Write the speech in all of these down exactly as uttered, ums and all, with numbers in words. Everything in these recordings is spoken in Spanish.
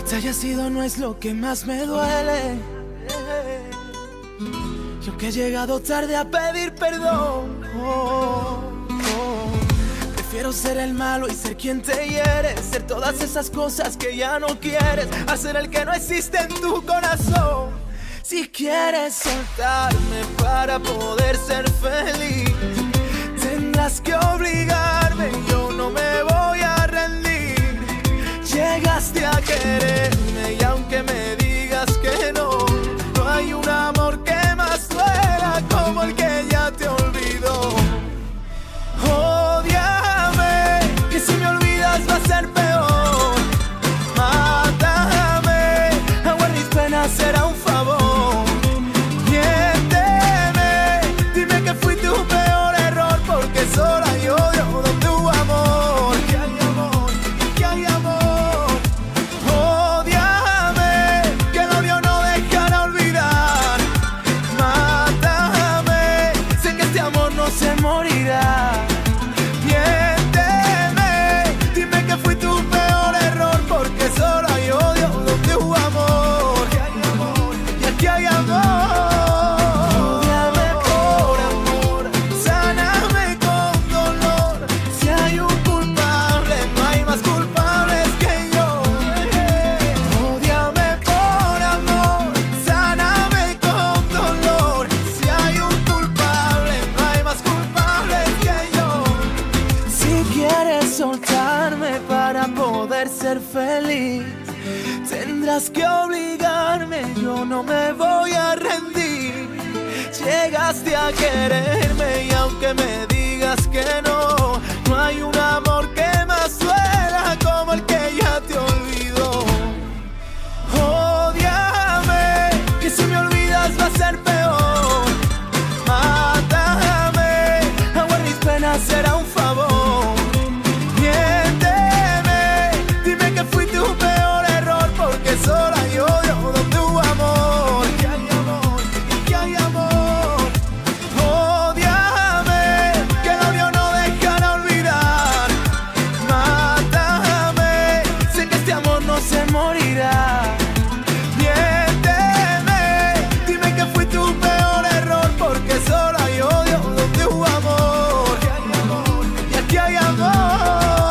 te hayas ido no es lo que más me duele. Yo que he llegado tarde a pedir perdón. Oh, oh. Prefiero ser el malo y ser quien te hiere, ser todas esas cosas que ya no quieres, hacer el que no existe en tu corazón. Si quieres soltarme para poder ser feliz, tendrás que obligarme, yo no me voy a rendir. Llegaste a quererme y aunque me digas que no, no hay un amor que más duela como el que ya te olvidó. Ódiame, que si me olvidas va a ser peor. Mátame, aguar mis penas será un favor. Miénteme, dime que fui tu peor error, porque solo hay odio de tu amor. Que hay amor, que hay amor. Ódiame, que el odio no dejará olvidar. Mátame, sé que este amor no se morirá. Miénteme, dime que fui tu peor error, porque solo hay odio de tu amor. Que hay amor, y aquí hay amor. Soltarme para poder ser feliz, tendrás que obligarme, yo no me voy a rendir. Llegaste a quererme y aunque me digas que no, no hay un amor que más duela como el que ya te olvidó. Ódiame, que si me olvidas va a ser peor. Mátame, aguar mis penas será un favor. Solo hay odio de tu amor. Que hay amor, que hay amor. Ódiame, que el odio no dejará olvidar. Mátame, sé que este amor no se morirá. Miénteme, dime que fui tu peor error, porque solo hay odio de tu amor. Que hay amor, y aquí hay amor.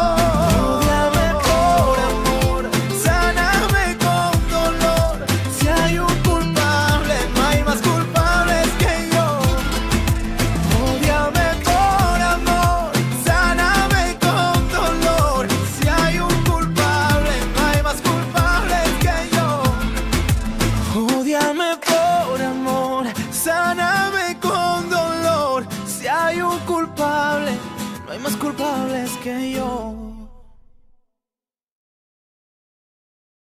Ódiame por amor, sáname con dolor. Si hay un culpable, no hay más culpables que yo.